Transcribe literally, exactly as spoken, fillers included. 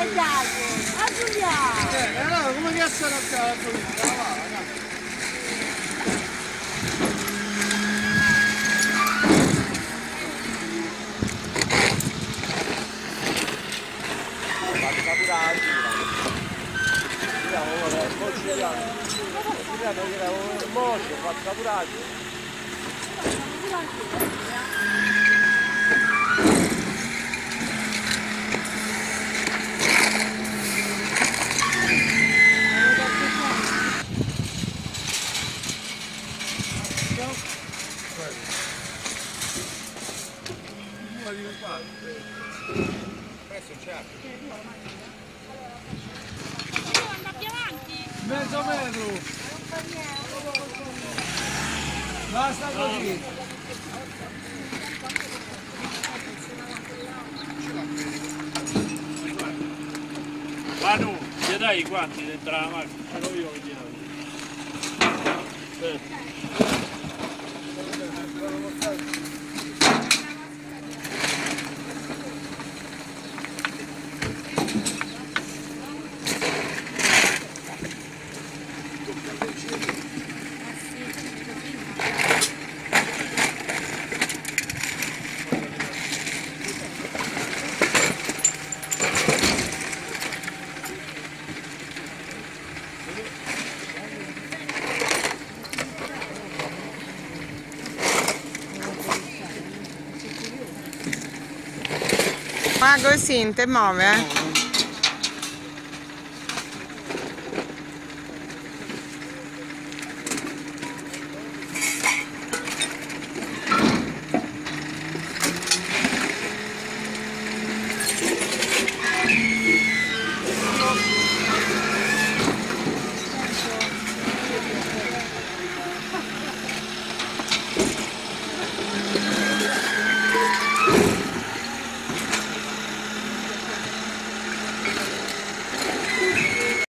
E dai, a Giuliano! Eh, allora come cazzo la gasolina? Va, va. Fatta pure la gira. Giriamo ora, poi giriamo. Giriamo, giriamo, morto, fatta pure la gira. Adesso c'è. Andate avanti! Mezzo metro! Basta così! Manu, gli dai i guanti dentro la macchina, ce l'ho io che glielo dico. Ma così, non ti muove, eh?